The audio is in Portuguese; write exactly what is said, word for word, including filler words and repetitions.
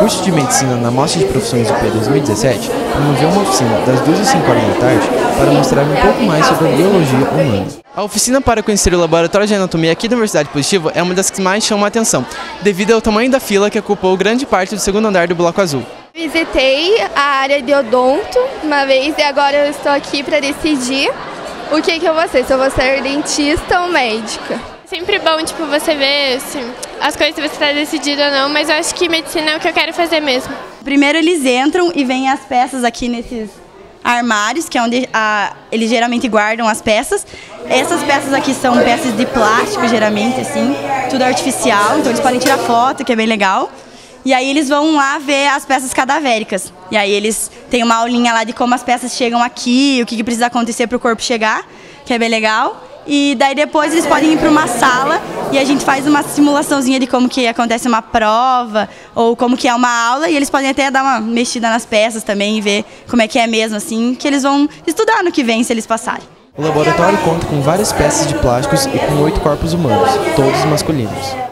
curso de Medicina na Mostra de Profissões U P dois mil e dezessete promoveu uma oficina das duas às cinco horas da tarde para mostrar um pouco mais sobre a biologia humana. A oficina para conhecer o Laboratório de Anatomia aqui da Universidade Positivo é uma das que mais chamam a atenção, devido ao tamanho da fila que ocupou grande parte do segundo andar do Bloco Azul. Visitei a área de odonto uma vez e agora eu estou aqui para decidir o que, que eu vou ser, se eu vou ser dentista ou médica. Sempre bom, tipo, você ver assim, as coisas que você está decidido ou não, mas eu acho que medicina é o que eu quero fazer mesmo. Primeiro eles entram e vêm as peças aqui nesses armários, que é onde a, eles geralmente guardam as peças. Essas peças aqui são peças de plástico, geralmente, assim, tudo artificial, então eles podem tirar foto, que é bem legal. E aí eles vão lá ver as peças cadavéricas. E aí eles têm uma aulinha lá de como as peças chegam aqui, o que, que precisa acontecer para o corpo chegar, que é bem legal. E daí depois eles podem ir para uma sala e a gente faz uma simulaçãozinha de como que acontece uma prova ou como que é uma aula, e eles podem até dar uma mexida nas peças também e ver como é que é mesmo, assim, que eles vão estudar no que vem se eles passarem. O laboratório conta com várias peças de plásticos e com oito corpos humanos, todos masculinos.